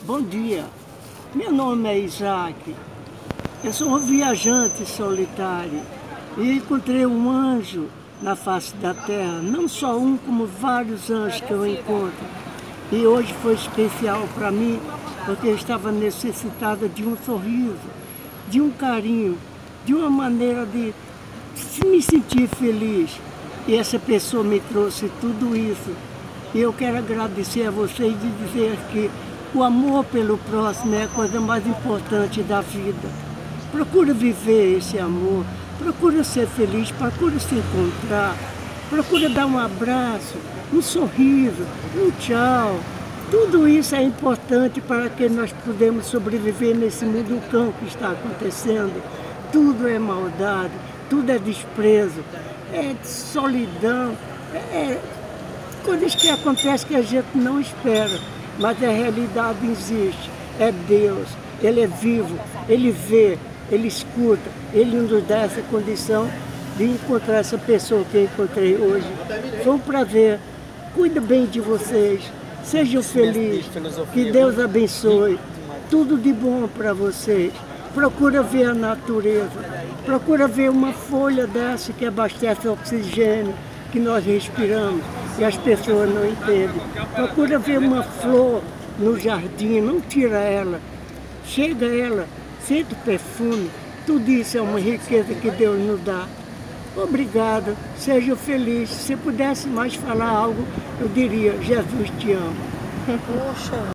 Bom dia, meu nome é Isaac, eu sou um viajante solitário e encontrei um anjo na face da terra, não só um, como vários anjos que eu encontro. E hoje foi especial para mim, porque eu estava necessitada de um sorriso, de um carinho, de uma maneira de me sentir feliz. E essa pessoa me trouxe tudo isso. E eu quero agradecer a vocês e dizer que o amor pelo próximo é a coisa mais importante da vida. Procura viver esse amor, procura ser feliz, procura se encontrar, procura dar um abraço, um sorriso, um tchau. Tudo isso é importante para que nós podemos sobreviver nesse mundo cão que está acontecendo. Tudo é maldade, tudo é desprezo, é solidão, é coisas que acontecem que a gente não espera. Mas a realidade existe, é Deus, Ele é vivo, Ele vê, Ele escuta, Ele nos dá essa condição de encontrar essa pessoa que eu encontrei hoje. Foi um prazer, cuide bem de vocês, sejam felizes, que Deus abençoe, tudo de bom para vocês. Procura ver a natureza, procura ver uma folha dessa que abastece oxigênio, que nós respiramos e as pessoas não entendem. Procura ver uma flor no jardim, não tira ela, chega ela, sente o perfume, tudo isso é uma riqueza que Deus nos dá. Obrigado, seja feliz. Se pudesse mais falar algo, eu diria, Jesus te ama. Poxa.